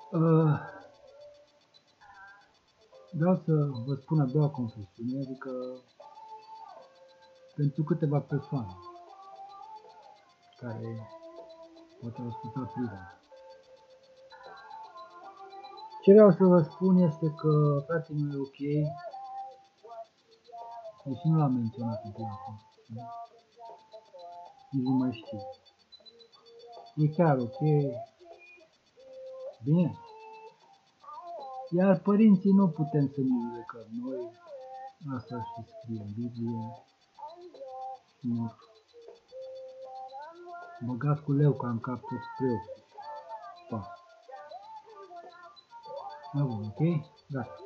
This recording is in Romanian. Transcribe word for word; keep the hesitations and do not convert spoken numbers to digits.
Uh, vreau să vă spun a doua confesiune, adică pentru câteva persoane care poate au ascultat privat. Ce vreau să vă spun este că fratele meu e ok, deși nu l-am menționat în prima confesiune, nici nu mai știu. E chiar ok, bine. Iar părinții nu putem să ne judecăm noi, asta și scrie în Biblie, și nu băgat cu leu ca în cap toți preoții. Pa. Da, bun, ok? Gata.